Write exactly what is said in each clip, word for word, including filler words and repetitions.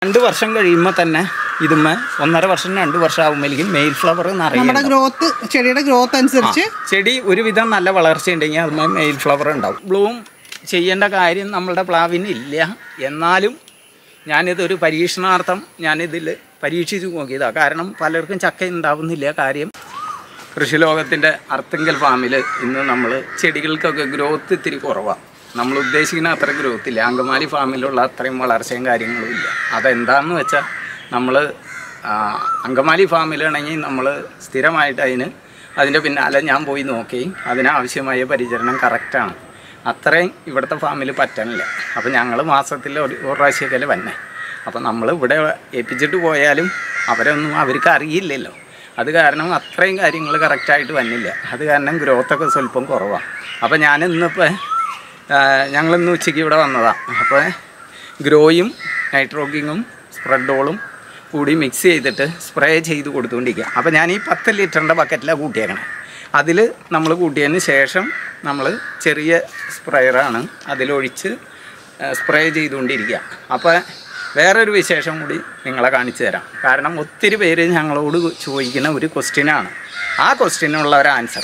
രണ്ട് വർഷം കഴിയുമ്പോൾ തന്നെ ഇതുമ്മ ഒന്നര വർഷം രണ്ട് വർഷം ആകുമ്പോഴേക്കും മെയിൽ ഫ്ലവർ നമ്മുടെ ഗ്രോത്ത് ചെടിയുടെ ഗ്രോത്ത് അനുസരിച്ച് ചെടി ഒരുവിധം നല്ല വളർച്ച ഉണ്ടെങ്കിൽ അതുമ്മ മെയിൽ ഫ്ലവർ ഉണ്ടാവും. ബ്ലൂം ചെയ്യേണ്ട കാര്യം നമ്മളുടെ പ്ലാവിന് ഇല്ല. എന്നാലും ഞാനിതൊരു പരീക്ഷണാർത്ഥം ഞാനിതിൽ പരീക്ഷിച്ച് നോക്കിയതാണ്. കാരണം പലർക്കും ചക്ക ഉണ്ടാവുന്നില്ല. കാര്യം കൃഷിലോകത്തിൻ്റെ അർത്തിങ്കൽ ഫാമിൽ ഇന്ന് നമ്മൾ ചെടികൾക്കൊക്കെ ഗ്രോത്ത് ഇത്തിരി കുറവാണ്. നമ്മൾ ഉദ്ദേശിക്കുന്ന അത്ര ഗ്രോത്ത് ഇല്ല. അങ്കമാലി ഫാമിലുള്ള അത്രയും വളർച്ചയും കാര്യങ്ങളും ഇല്ല. അതെന്താണെന്ന് വെച്ചാൽ നമ്മൾ അങ്കമാലി ഫാമിലാണെങ്കിൽ നമ്മൾ സ്ഥിരമായിട്ട് അതിന് അതിൻ്റെ പിന്നാലെ ഞാൻ പോയി നോക്കി അതിനാവശ്യമായ പരിചരണം കറക്റ്റാണ്. അത്രയും ഇവിടുത്തെ ഫാമിൽ പറ്റണില്ല. അപ്പോൾ ഞങ്ങൾ മാസത്തിൽ ഒരു ഒരു പ്രാവശ്യമൊക്കെ വന്നെ. അപ്പോൾ നമ്മൾ ഇവിടെ ഏൽപ്പിച്ചിട്ട് പോയാലും അവരൊന്നും അവർക്ക് അറിയില്ലല്ലോ. അത് കാരണം അത്രയും കാര്യങ്ങൾ കറക്റ്റായിട്ട് വന്നില്ല. അത് കാരണം ഗ്രോത്തൊക്കെ സ്വല്പം കുറവാണ്. അപ്പോൾ ഞാൻ ഇന്നിപ്പോൾ ഞങ്ങളിന്ന് ഉച്ചയ്ക്ക് ഇവിടെ വന്നതാണ്. അപ്പോൾ ഗ്രോയും നൈട്രോക്കിങ്ങും സ്പ്രെഡോളും കൂടി മിക്സ് ചെയ്തിട്ട് സ്പ്രേ ചെയ്ത് കൊടുത്തുകൊണ്ടിരിക്കുക. അപ്പോൾ ഞാൻ ഈ പത്ത് ലിറ്ററിൻ്റെ ബക്കറ്റിലാണ് കൂട്ടിയേക്കണേ. അതിൽ നമ്മൾ കൂട്ടിയതിന് ശേഷം നമ്മൾ ചെറിയ സ്പ്രേയറാണ് അതിലൊഴിച്ച് സ്പ്രേ ചെയ്തുകൊണ്ടിരിക്കുക. അപ്പോൾ വേറൊരു വിശേഷം കൂടി നിങ്ങളെ കാണിച്ചു തരാം. കാരണം ഒത്തിരി പേര് ഞങ്ങളോട് ചോദിക്കുന്ന ഒരു ക്വസ്റ്റ്യനാണ്. ആ ക്വസ്റ്റ്യനുള്ള ഒരു ആൻസർ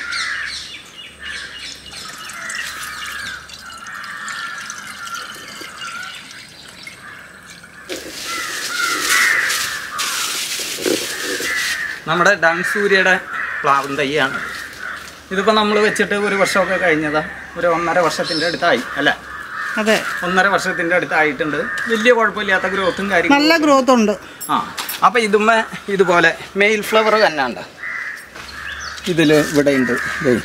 നമ്മുടെ ഡാൻസൂര്യയുടെ പ്ലാവും തൈയാണ്. ഇതിപ്പോൾ നമ്മൾ വെച്ചിട്ട് ഒരു വർഷമൊക്കെ കഴിഞ്ഞതാണ്. ഒരു ഒന്നര വർഷത്തിൻ്റെ അടുത്തായി അല്ലേ? അതെ, ഒന്നര വർഷത്തിൻ്റെ അടുത്തായിട്ടുണ്ട്. വലിയ കുഴപ്പമില്ലാത്ത ഗ്രോത്തും കാര്യങ്ങളും നല്ല ഗ്രോത്ത് ഉണ്ട്. ആ അപ്പോൾ ഇതുമ്മ ഇതുപോലെ മെയിൽ ഫ്ലവർ തന്നെ ഉണ്ട്. ഇതിൽ ഇവിടെ ഉണ്ട്,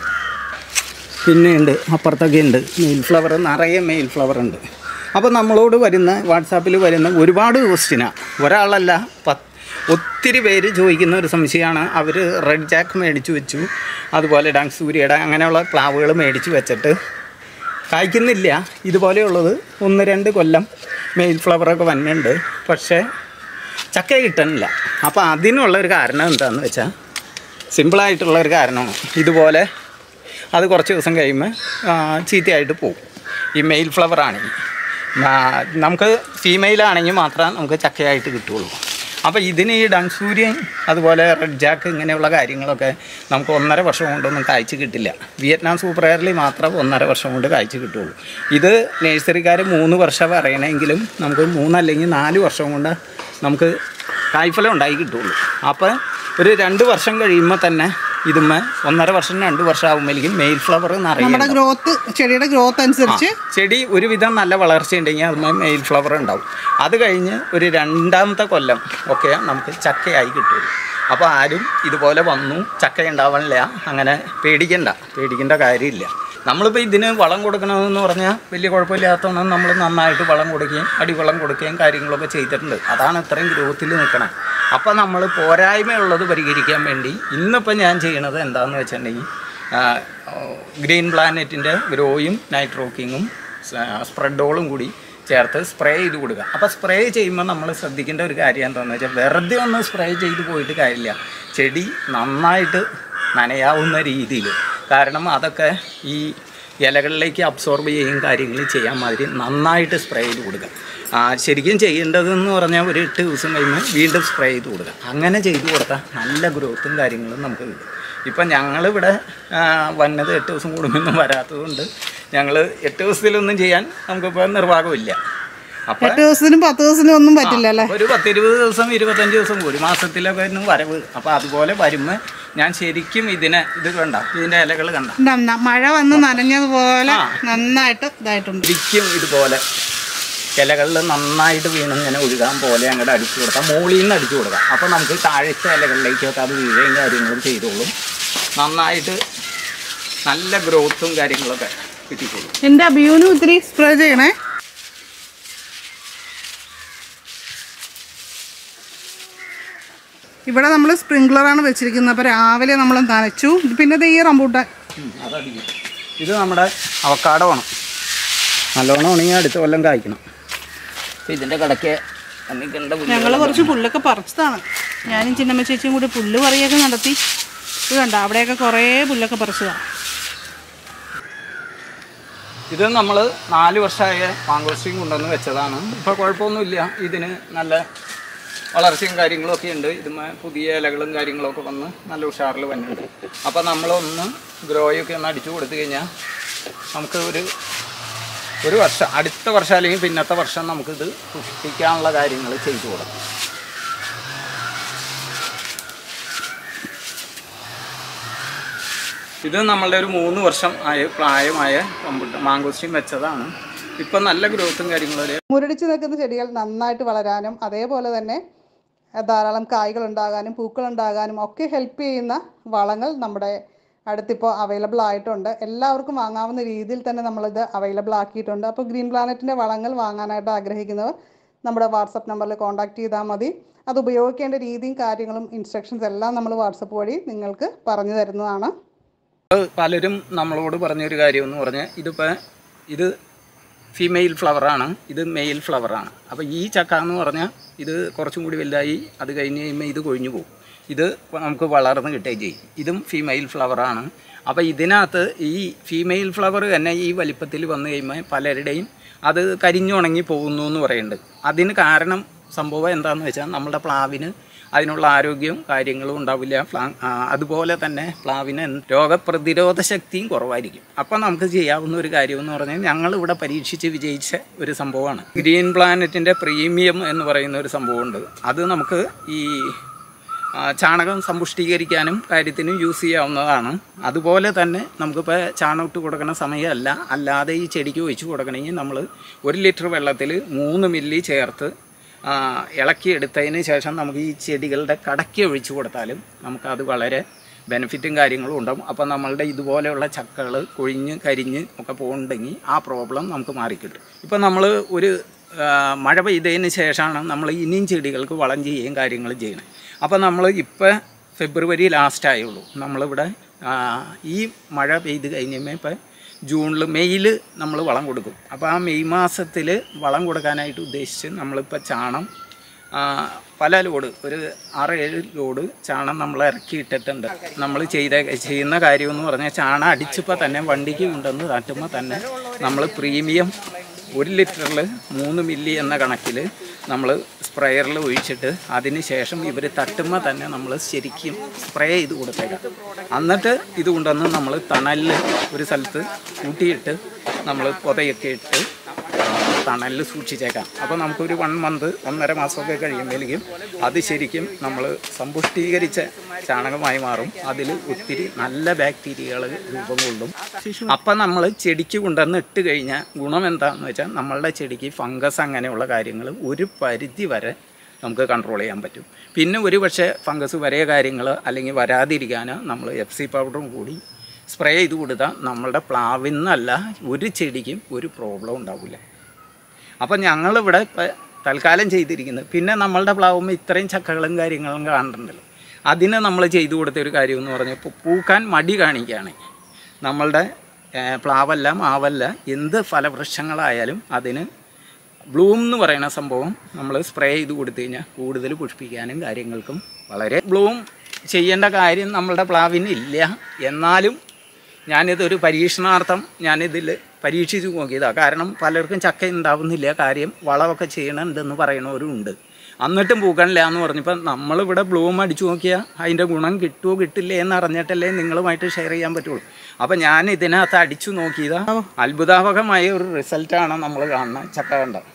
പിന്നെ ഉണ്ട്, അപ്പുറത്തൊക്കെ ഉണ്ട് മെയിൽ ഫ്ലവർ. നിറയെ മെയിൽ ഫ്ലവർ ഉണ്ട്. അപ്പോൾ നമ്മളോട് വരുന്ന വാട്സാപ്പിൽ വരുന്ന ഒരുപാട് ക്വസ്റ്റ്യനാണ്. ഒരാളല്ല, പത്ത് ഒത്തിരി പേര് ചോദിക്കുന്ന ഒരു സംശയമാണ്. അവർ റെഡ് ജാക്ക് മേടിച്ച് വെച്ചു, അതുപോലെ ഡാൻസൂര്യയുടെ അങ്ങനെയുള്ള പ്ലാവുകൾ മേടിച്ച് വെച്ചിട്ട് കായ്ക്കുന്നില്ല. ഇതുപോലെയുള്ളത് ഒന്ന് രണ്ട് കൊല്ലം മെയിൽ ഫ്ലവറൊക്കെ വന്നിട്ടുണ്ട്, പക്ഷേ ചക്ക കിട്ടണില്ല. അപ്പോൾ അതിനുള്ളൊരു കാരണം എന്താണെന്ന് വെച്ചാൽ സിമ്പിളായിട്ടുള്ളൊരു കാരണമാണ്. ഇതുപോലെ അത് കുറച്ച് ദിവസം കഴിയുമ്പോൾ ചീത്തയായിട്ട് പോകും. ഈ മെയിൽ ഫ്ലവറാണെങ്കിൽ നമുക്ക് ഫീമെയിലാണെങ്കിൽ മാത്രമേ നമുക്ക് ചക്കയായിട്ട് കിട്ടുകയുള്ളൂ. അപ്പോൾ ഇതിന് ഈ ഡാൻസൂര്യൻ അതുപോലെ റെഡ് ജാക്ക് ഇങ്ങനെയുള്ള കാര്യങ്ങളൊക്കെ നമുക്ക് ഒന്നര വർഷം കൊണ്ടൊന്നും കായ്ച്ച് കിട്ടില്ല. വിയറ്റ്നാം സൂപ്പർ എയർലി മാത്രം ഒന്നര വർഷം കൊണ്ട് കായ്ച്ച് കിട്ടുള്ളൂ. ഇത് നഴ്സറിക്കാർ മൂന്ന് വർഷം പറയണമെങ്കിലും നമുക്ക് മൂന്നല്ലെങ്കിൽ നാല് വർഷം കൊണ്ട് നമുക്ക് കായ്ഫലം ഉണ്ടായി കിട്ടുള്ളൂ. അപ്പോൾ ഒരു രണ്ട് വർഷം കഴിയുമ്പോൾ തന്നെ ഇതുമ്മ ഒന്നര വർഷം രണ്ട് വർഷം ആകുമ്പോഴേക്കും മെയിൽ ഫ്ലവർ നമ്മുടെ ഗ്രോത്ത് ചെടിയുടെ ഗ്രോത്ത് അനുസരിച്ച് ചെടി ഒരുവിധം നല്ല വളർച്ച ഉണ്ടെങ്കിൽ അതുമ്മ മെയിൽ ഫ്ലവർ ഉണ്ടാവും. അത് കഴിഞ്ഞ് ഒരു രണ്ടാമത്തെ കൊല്ലം ഒക്കെ നമുക്ക് ചക്കയായി കിട്ടുള്ളൂ. അപ്പോൾ ആരും ഇതുപോലെ വന്നു ചക്ക ഉണ്ടാവണില്ല അങ്ങനെ പേടിക്കണ്ട പേടിക്കേണ്ട കാര്യമില്ല. നമ്മളിപ്പോൾ ഇതിന് വളം കൊടുക്കണമെന്ന് പറഞ്ഞാൽ വലിയ കുഴപ്പമില്ലാത്തതാണ്. നമ്മൾ നന്നായിട്ട് വളം കൊടുക്കുകയും അടിവളം കൊടുക്കുകയും കാര്യങ്ങളൊക്കെ ചെയ്തിട്ടുണ്ട്. അതാണ് ഇത്രയും ഗ്രോത്തിൽ നിൽക്കണം. അപ്പോൾ നമ്മൾ പോരായ്മയുള്ളത് പരിഹരിക്കാൻ വേണ്ടി ഇന്നിപ്പോൾ ഞാൻ ചെയ്യണത് എന്താണെന്ന് വെച്ചിട്ടുണ്ടെങ്കിൽ ഗ്രീൻ പ്ലാനറ്റിൻ്റെ ഗ്രോയും നൈട്രോക്കിങ്ങും സ്പ്രെഡോളും കൂടി ചേർത്ത് സ്പ്രേ ചെയ്ത് കൊടുക്കുക. അപ്പോൾ സ്പ്രേ ചെയ്യുമ്പോൾ നമ്മൾ ശ്രദ്ധിക്കേണ്ട ഒരു കാര്യം എന്താണെന്ന് വെച്ചാൽ വെറുതെ ഒന്ന് സ്പ്രേ ചെയ്ത് പോയിട്ട് കാര്യമില്ല. ചെടി നന്നായിട്ട് നനയാവുന്ന രീതിയിൽ, കാരണം അതൊക്കെ ഈ ഇലകളിലേക്ക് അബ്സോർബ് ചെയ്യും കാര്യങ്ങൾ ചെയ്യാൻ മാതിരി നന്നായിട്ട് സ്പ്രേ ചെയ്ത് കൊടുക്കുക. ശരിക്കും ചെയ്യേണ്ടതെന്ന് പറഞ്ഞാൽ ഒരു എട്ട് ദിവസം കഴിയുമ്പോൾ വീണ്ടും സ്പ്രേ ചെയ്ത് കൊടുക്കുക. അങ്ങനെ ചെയ്ത് കൊടുത്താൽ നല്ല ഗ്രോത്തും കാര്യങ്ങളും നമുക്ക് കിട്ടും. ഇപ്പം ഞങ്ങളിവിടെ വന്നത് എട്ട് ദിവസം കൂടുമ്പോൾ വരാത്തതുകൊണ്ട് ഞങ്ങൾ എട്ട് ദിവസത്തിലൊന്നും ചെയ്യാൻ നമുക്കിപ്പോൾ നിർവാഹമില്ല. അപ്പോൾ എട്ട് ദിവസത്തിനും പത്ത് ദിവസത്തിനും ഒന്നും പറ്റില്ല അല്ലേ? ഒരു പത്തിരുപത് ദിവസം ഇരുപത്തഞ്ച് ദിവസം ഒരു മാസത്തിലൊക്കെ ആയിരുന്നു വരവ്. അപ്പോൾ അതുപോലെ വരുമ്പോൾ ഞാൻ ശരിക്കും ഇതിനെ ഇത് കണ്ട ഇതിൻ്റെ ഇലകൾ കണ്ട മഴ വന്ന് നനഞ്ഞതുപോലെ നന്നായിട്ട് ഇതായിട്ടുണ്ട്. ശരിക്കും ഇതുപോലെ ഇലകളിൽ നന്നായിട്ട് വീണ് ഇങ്ങനെ ഒഴുകാൻ പോലെ അങ്ങോട്ട് അടിച്ചു കൊടുക്കാം, മുകളിൽ നിന്ന് അടിച്ചു കൊടുക്കാം. അപ്പോൾ നമുക്ക് താഴത്തെ ഇലകളിലേക്കൊക്കെ അത് വീഴുകയും കാര്യങ്ങളും ചെയ്തോളും. നന്നായിട്ട് നല്ല ഗ്രോത്തും കാര്യങ്ങളൊക്കെ കിട്ടിക്കോളും. എൻ്റെ അഭിയൂനും ഇത്തിരി സ്പ്രേ ചെയ്യണേ. ഇവിടെ നമ്മൾ സ്പ്രിംഗ്ലറാണ് വെച്ചിരിക്കുന്നത്. അപ്പോൾ രാവിലെ നമ്മൾ നനച്ചു. പിന്നെ ഈ റംബൂട്ടാൻ അതടിക്കും. ഇത് നമ്മുടെ അവക്കാഡോ ആണ്. നല്ലോണം ഉണങ്ങി അടുത്ത കൊല്ലം കായ്ക്കണം. അപ്പോൾ ഇതിൻ്റെ കടയ്ക്ക് ഞങ്ങൾ കുറച്ച് പുല്ലൊക്കെ പറിച്ചതാണ്. ഞാനും ചിന്നമ്മ ചേച്ചിയും കൂടി പുല്ല് പറിയൊക്കെ നടത്തി. ഇത് കണ്ട അവിടെയൊക്കെ കുറേ പുല്ലൊക്കെ പറിച്ചതാണ്. ഇത് നമ്മൾ നാല് വർഷമായ മാങ്കോസ്റ്റീൻ കൊണ്ടുവന്ന് വെച്ചതാണ്. ഇപ്പോൾ കുഴപ്പമൊന്നുമില്ല, ഇതിന് നല്ല വളർച്ചയും കാര്യങ്ങളൊക്കെ ഉണ്ട്. ഇതുമേ പുതിയ ഇലകളും കാര്യങ്ങളൊക്കെ വന്ന് നല്ല ഉഷാറിൽ വന്നിട്ടുണ്ട്. അപ്പോൾ നമ്മളൊന്ന് ഗ്രോയൊക്കെ ഒന്ന് അടിച്ചു കൊടുത്തു കഴിഞ്ഞാൽ നമുക്ക് ഒരു ഒരു വർഷം അടുത്ത വർഷം അല്ലെങ്കിൽ പിന്നത്തെ വർഷം നമുക്കിത് പുഷ്ടിക്കാനുള്ള കാര്യങ്ങൾ ചെയ്തു കൊടുക്കാം. ഇത് നമ്മളുടെ ഒരു മൂന്ന് വർഷം ആയ പ്രായമായ മാങ്കോസ്റ്റീൻ വെച്ചതാണ്. ഇപ്പം നല്ല ഗ്രോത്തും കാര്യങ്ങളും. മുരടിച്ച് നിൽക്കുന്ന ചെടികൾ നന്നായിട്ട് വളരാനും അതേപോലെ തന്നെ ധാരാളം കായ്കൾ ഉണ്ടാകാനും പൂക്കൾ ഉണ്ടാകാനും ഒക്കെ ഹെൽപ്പ് ചെയ്യുന്ന വളങ്ങൾ നമ്മുടെ അടുത്തിപ്പോൾ അവൈലബിൾ ആയിട്ടുണ്ട്. എല്ലാവർക്കും വാങ്ങാവുന്ന രീതിയിൽ തന്നെ നമ്മളിത് അവൈലബിൾ ആക്കിയിട്ടുണ്ട്. അപ്പോൾ ഗ്രീൻ പ്ലാനറ്റിൻ്റെ വളങ്ങൾ വാങ്ങാനായിട്ട് ആഗ്രഹിക്കുന്നവർ നമ്മുടെ വാട്സപ്പ് നമ്പറിൽ കോൺടാക്റ്റ് ചെയ്താൽ മതി. അത് ഉപയോഗിക്കേണ്ട രീതിയും കാര്യങ്ങളും ഇൻസ്ട്രക്ഷൻസ് എല്ലാം നമ്മൾ വാട്സപ്പ് വഴി നിങ്ങൾക്ക് പറഞ്ഞു തരുന്നതാണ്. പലരും നമ്മളോട് പറഞ്ഞൊരു കാര്യം എന്ന് പറഞ്ഞാൽ ഇതിപ്പോൾ ഇത് ഫീമെയിൽ ഫ്ലവറാണ്, ഇത് മെയിൽ ഫ്ലവറാണ്. അപ്പോൾ ഈ ചക്ക എന്ന് പറഞ്ഞാൽ ഇത് കുറച്ചും കൂടി വലുതായി അത് കഴിഞ്ഞ് കഴിയുമ്പോൾ ഇത് കൊഴിഞ്ഞു പോകും. ഇത് നമുക്ക് വളർന്ന് കിട്ടുകയും ചെയ്യും. ഇതും ഫീമെയിൽ ഫ്ലവറാണ്. അപ്പോൾ ഇതിനകത്ത് ഈ ഫീമെയിൽ ഫ്ലവർ തന്നെ ഈ വലിപ്പത്തിൽ വന്നു കഴിയുമ്പോൾ പലരുടെയും അത് കരിഞ്ഞുണങ്ങി പോകുന്നു എന്ന് പറയുന്നുണ്ട്. അതിന് കാരണം സംഭവം എന്താണെന്ന് വെച്ചാൽ നമ്മുടെ പ്ലാവിന് അതിനുള്ള ആരോഗ്യവും കാര്യങ്ങളും ഉണ്ടാവില്ല. ഫ്ലാ അതുപോലെ തന്നെ പ്ലാവിന് രോഗപ്രതിരോധ ശക്തിയും കുറവായിരിക്കും. അപ്പം നമുക്ക് ചെയ്യാവുന്ന ഒരു കാര്യം എന്ന് പറഞ്ഞാൽ ഞങ്ങളിവിടെ പരീക്ഷിച്ച് വിജയിച്ച ഒരു സംഭവമാണ് ഗ്രീൻ പ്ലാനറ്റിൻ്റെ പ്രീമിയം എന്ന് പറയുന്ന ഒരു സംഭവമുണ്ട്. അത് നമുക്ക് ഈ ചാണകം സമ്പുഷ്ടീകരിക്കാനും കാര്യത്തിനും യൂസ് ചെയ്യാവുന്നതാണ്. അതുപോലെ തന്നെ നമുക്കിപ്പോൾ ചാണകം ഇട്ട് കൊടുക്കുന്ന സമയമല്ല, അല്ലാതെ ഈ ചെടിക്ക് ഒഴിച്ച് കൊടുക്കണമെങ്കിൽ നമ്മൾ ഒരു ലിറ്റർ വെള്ളത്തിൽ മൂന്ന് മില്ലി ചേർത്ത് ഇളക്കിയെടുത്തതിന് ശേഷം നമുക്ക് ഈ ചെടികളുടെ കടക്കി ഒഴിച്ചു കൊടുത്താലും നമുക്കത് വളരെ ബെനിഫിറ്റും കാര്യങ്ങളും ഉണ്ടാകും. അപ്പോൾ നമ്മളുടെ ഇതുപോലെയുള്ള ചക്കകൾ കൊഴിഞ്ഞ് കരിഞ്ഞ് ഒക്കെ പോകുന്നുണ്ടെങ്കിൽ ആ പ്രോബ്ലം നമുക്ക് മാറിക്കിട്ടും. ഇപ്പം നമ്മൾ ഒരു മഴ പെയ്തതിന് ശേഷമാണ് നമ്മൾ ഇനിയും ചെടികൾക്ക് വളം ചെയ്യുകയും കാര്യങ്ങളും ചെയ്യണം. അപ്പോൾ നമ്മൾ ഇപ്പോൾ ഫെബ്രുവരി ലാസ്റ്റ് ആയുള്ളൂ. നമ്മളിവിടെ ഈ മഴ പെയ്ത് കഴിഞ്ഞപ്പോൾ ഇപ്പം ജൂണിൽ മെയ്യിൽ നമ്മൾ വളം കൊടുക്കും. അപ്പോൾ ആ മെയ് മാസത്തിൽ വളം കൊടുക്കാനായിട്ട് ഉദ്ദേശിച്ച് നമ്മളിപ്പോൾ ചാണം പല ലോഡ് ഒരു ആറ് ഏഴ് ലോഡ് ചാണം നമ്മൾ ഇറക്കിയിട്ടിട്ടുണ്ട്. നമ്മൾ ചെയ്ത ചെയ്യുന്ന കാര്യമെന്ന് പറഞ്ഞാൽ ചാണം അടിച്ചപ്പോൾ തന്നെ വണ്ടിക്ക് കൊണ്ടുവന്ന് തട്ടുമ്പോൾ തന്നെ നമ്മൾ പ്രീമിയം ഒരു ലിറ്ററിൽ മൂന്ന് മില്ലി എന്ന കണക്കിൽ നമ്മൾ സ്പ്രേയറിൽ ഒഴിച്ചിട്ട് അതിന് ശേഷം ഇവർ തട്ടുമ്പോൾ തന്നെ നമ്മൾ ശരിക്കും സ്പ്രേ ചെയ്ത് കൊടുത്തേക്കാം. എന്നിട്ട് ഇത് കൊണ്ടുവന്ന് നമ്മൾ തണലിൽ ഒരു സ്ഥലത്ത് കൂട്ടിയിട്ട് നമ്മൾ പുതയൊക്കെ ഇട്ട് തണലിൽ സൂക്ഷിച്ചേക്കാം. അപ്പോൾ നമുക്കൊരു വൺ മന്ത് ഒന്നര മാസമൊക്കെ കഴിയുമ്പോഴേക്കും അത് ശരിക്കും നമ്മൾ സമ്പുഷ്ടീകരിച്ച ചാണകമായി മാറും. അതിൽ ഒത്തിരി നല്ല ബാക്ടീരിയകൾ രൂപം കൊള്ളും. അപ്പം നമ്മൾ ചെടിക്ക് കൊണ്ടുവന്ന് ഇട്ട് കഴിഞ്ഞാൽ ഗുണം എന്താണെന്ന് വെച്ചാൽ നമ്മളുടെ ചെടിക്ക് ഫംഗസ് അങ്ങനെയുള്ള കാര്യങ്ങൾ ഒരു പരിധി വരെ നമുക്ക് കൺട്രോൾ ചെയ്യാൻ പറ്റും. പിന്നെ ഒരു പക്ഷേ ഫംഗസ് വരെ കാര്യങ്ങൾ അല്ലെങ്കിൽ വരാതിരിക്കാൻ നമ്മൾ എഫ് സി പൗഡറും കൂടി സ്പ്രേ ചെയ്ത് കൊടുത്താൽ നമ്മളുടെ പ്ലാവിൽ നിന്നല്ല ഒരു ചെടിക്കും ഒരു പ്രോബ്ലം ഉണ്ടാവില്ല. അപ്പം ഞങ്ങളിവിടെ തൽക്കാലം ചെയ്തിരിക്കുന്നത് പിന്നെ നമ്മളുടെ പ്ലാവുമ്പോൾ ഇത്രയും ചക്കകളും കാര്യങ്ങളും കാണുന്നുണ്ടല്ലോ, അതിന് നമ്മൾ ചെയ്തു കൊടുത്തൊരു കാര്യമെന്ന് പറഞ്ഞാൽ ഇപ്പോൾ പൂക്കാൻ മടി കാണിക്കുകയാണെങ്കിൽ നമ്മളുടെ പ്ലാവല്ല മാവല്ല എന്ത് ഫലവൃക്ഷങ്ങളായാലും അതിന് ബ്ലൂം എന്ന് പറയുന്ന സംഭവം നമ്മൾ സ്പ്രേ ചെയ്ത് കൊടുത്തു കഴിഞ്ഞാൽ കൂടുതൽ പുഷ്പിക്കാനും കാര്യങ്ങൾക്കും വളരെ ബ്ലൂം ചെയ്യേണ്ട കാര്യം നമ്മളുടെ പ്ലാവിന് ഇല്ല. എന്നാലും ഞാനിതൊരു പരീക്ഷണാർത്ഥം ഞാനിതിൽ പരീക്ഷിച്ച് നോക്കിയതാണ്. കാരണം പലർക്കും ചക്ക ഉണ്ടാവുന്നില്ല, കാര്യം വളമൊക്കെ ചെയ്യണമെന്ന് പറയണവരും ഉണ്ട്. എന്നിട്ടും പൂക്കണില്ല എന്ന് പറഞ്ഞപ്പോൾ നമ്മളിവിടെ ബ്ലൂം അടിച്ചു നോക്കിയാൽ അതിൻ്റെ ഗുണം കിട്ടുമോ കിട്ടില്ലേ എന്ന് അറിഞ്ഞിട്ടല്ലേ നിങ്ങളുമായിട്ട് ഷെയർ ചെയ്യാൻ പറ്റുള്ളൂ. അപ്പം ഞാൻ ഇതിനകത്ത് അടിച്ചു നോക്കിയതാണ്. അത്ഭുതാവഹമായ ഒരു റിസൾട്ടാണ് നമ്മൾ കാണുന്ന ചക്ക കണ്ടത്.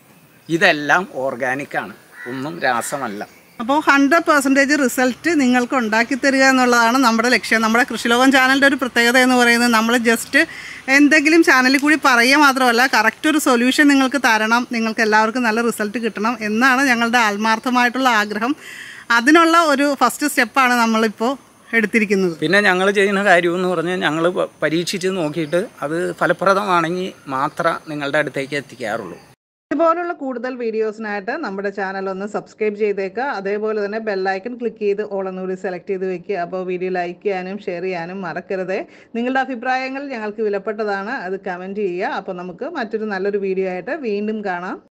ഇതെല്ലാം ഓർഗാനിക്കാണ്, ഒന്നും രാസമല്ല. അപ്പോൾ ഹൺഡ്രഡ് പെർസെൻറ്റേജ് റിസൾട്ട് നിങ്ങൾക്ക് ഉണ്ടാക്കി തരിക എന്നുള്ളതാണ് നമ്മുടെ ലക്ഷ്യം. നമ്മുടെ കൃഷിലോകം ചാനലിൻ്റെ ഒരു പ്രത്യേകത എന്ന് പറയുന്നത് നമ്മൾ ജസ്റ്റ് എന്തെങ്കിലും ചാനലിൽ കൂടി പറയുക മാത്രമല്ല, കറക്റ്റ് ഒരു സൊല്യൂഷൻ നിങ്ങൾക്ക് തരണം, നിങ്ങൾക്ക് എല്ലാവർക്കും നല്ല റിസൾട്ട് കിട്ടണം എന്നാണ് ഞങ്ങളുടെ ആത്മാർത്ഥമായിട്ടുള്ള ആഗ്രഹം. അതിനുള്ള ഒരു ഫസ്റ്റ് സ്റ്റെപ്പാണ് നമ്മളിപ്പോൾ എടുത്തിരിക്കുന്നത്. പിന്നെ ഞങ്ങൾ ചെയ്യുന്ന കാര്യമെന്ന് പറഞ്ഞാൽ ഞങ്ങൾ പരീക്ഷിച്ച് നോക്കിയിട്ട് അത് ഫലപ്രദമാണെങ്കിൽ മാത്രമേ നിങ്ങളുടെ അടുത്തേക്ക് എത്തിക്കാറുള്ളൂ. ഇതുപോലുള്ള കൂടുതൽ വീഡിയോസിനായിട്ട് നമ്മുടെ ചാനൽ ഒന്ന് സബ്സ്ക്രൈബ് ചെയ്തേക്കുക. അതേപോലെ തന്നെ ബെല്ലൈക്കൺ ക്ലിക്ക് ചെയ്ത് ഓൾ എന്നുകൂടി സെലക്ട് ചെയ്ത് വെക്കുക. അപ്പോൾ വീഡിയോ ലൈക്ക് ചെയ്യാനും ഷെയർ ചെയ്യാനും മറക്കരുത്. നിങ്ങളുടെ അഭിപ്രായങ്ങൾ ഞങ്ങൾക്ക് വിലപ്പെട്ടതാണ്, അത് കമൻറ്റ് ചെയ്യുക. അപ്പോൾ നമുക്ക് മറ്റൊരു നല്ലൊരു വീഡിയോ ആയിട്ട് വീണ്ടും കാണാം.